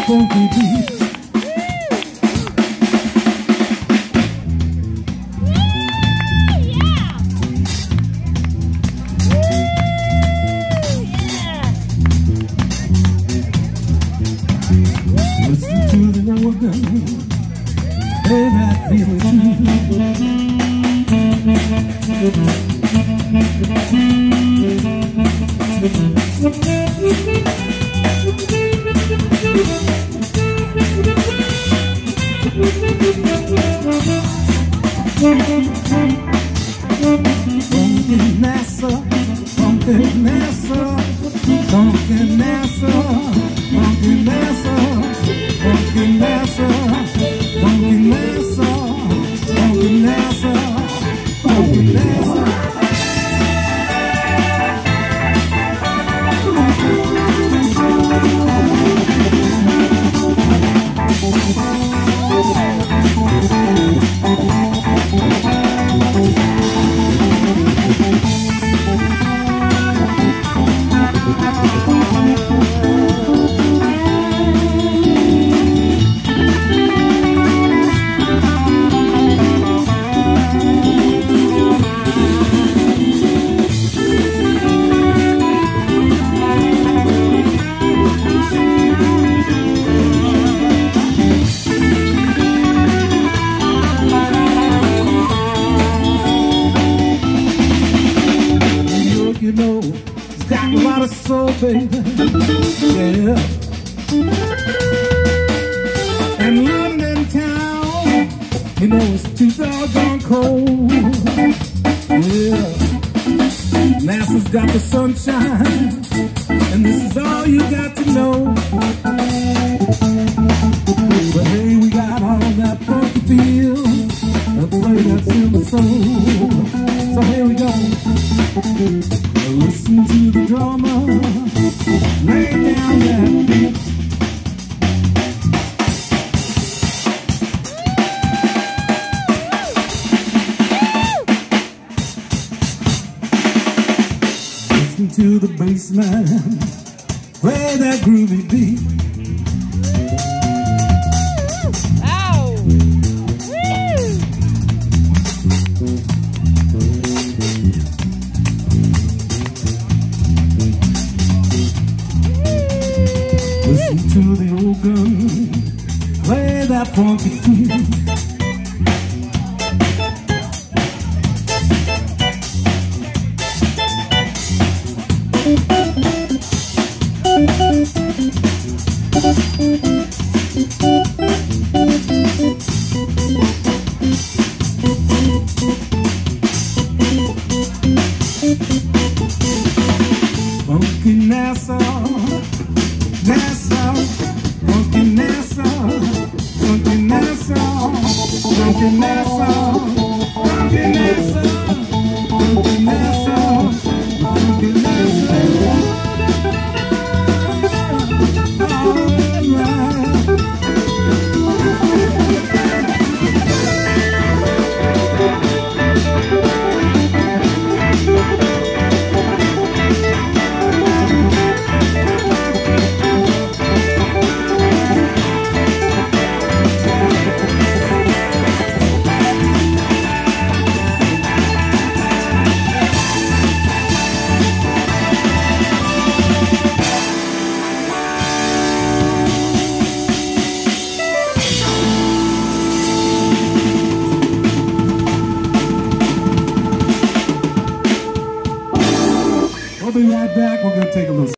funky beat. Listen to the organ, play that feeling Funky Nassau, Funky Nassau, Funky Nassau, Funky Nassau, Funky Nassau, Funky Nassau, Funky Nassau, Funky Nassau. You know, it's got a lot of soul, baby, yeah. And London town, you know, it's too doggone cold, yeah. Nassau's got the sunshine, and this is all you got to know. But hey, we got all that funky feel, and play that silver soul. So here we go. Listen to the drummer, lay down that beat. Listen to the bass man, play that groovy beat. Listen to the organ, play that funky beat. Funky Nassau, Nassau, Funky Nassau, Funky Nassau, Funky Nassau, Funky Nassau, Funky Nassau, Funky Nassau. We'll be right back. We're going to take a little